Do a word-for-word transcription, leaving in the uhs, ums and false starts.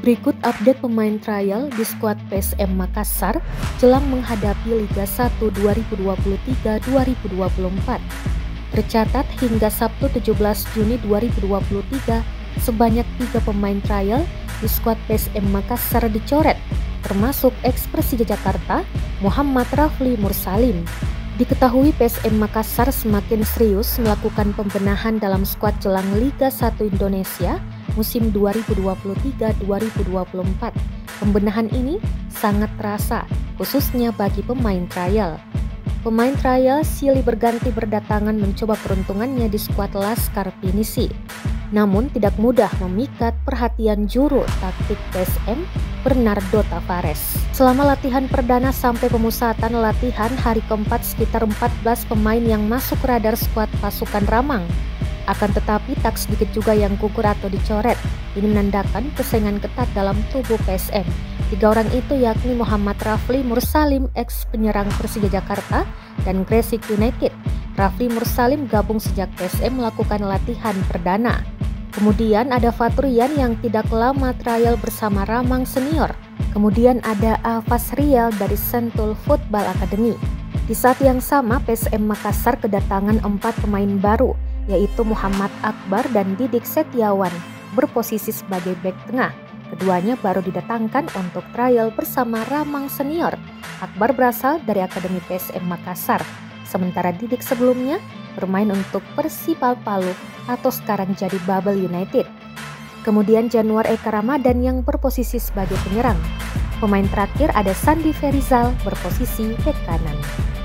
Berikut update pemain trial di skuad P S M Makassar jelang menghadapi Liga satu dua ribu dua puluh tiga dua ribu dua puluh empat. Tercatat hingga Sabtu tujuh belas Juni dua ribu dua puluh tiga, sebanyak tiga pemain trial di skuad P S M Makassar dicoret, termasuk eks Persija Jakarta, Muhammad Rafli Mursalim. Diketahui P S M Makassar semakin serius melakukan pembenahan dalam skuad jelang Liga satu Indonesia musim dua ribu dua puluh tiga dua ribu dua puluh empat. Pembenahan ini sangat terasa, khususnya bagi pemain trial. Pemain trial silih berganti berdatangan mencoba peruntungannya di skuad Laskar Pinisi. Namun tidak mudah memikat perhatian juru taktik P S M, Bernardo Tavares. Selama latihan perdana sampai pemusatan latihan hari keempat, sekitar empat belas pemain yang masuk radar skuad pasukan Ramang. Akan tetapi tak sedikit juga yang gugur atau dicoret. Ini menandakan persaingan ketat dalam tubuh P S M. Tiga orang itu yakni Muhammad Rafli Mursalim, eks penyerang Persija Jakarta dan Gresik United. Rafli Mursalim gabung sejak P S M melakukan latihan perdana. Kemudian ada Fatrian yang tidak lama trial bersama Ramang Senior. Kemudian ada Afas Rial dari Sentul Football Academy. Di saat yang sama P S M Makassar kedatangan empat pemain baru, yaitu Muhammad Akbar dan Didik Setiawan berposisi sebagai bek tengah. Keduanya baru didatangkan untuk trial bersama Ramang Senior. Akbar berasal dari Akademi P S M Makassar, sementara Didik sebelumnya bermain untuk Persipal Palu atau sekarang jadi Babel United. Kemudian Januar Eka Ramadan yang berposisi sebagai penyerang. Pemain terakhir ada Sandi Ferizal berposisi bek kanan.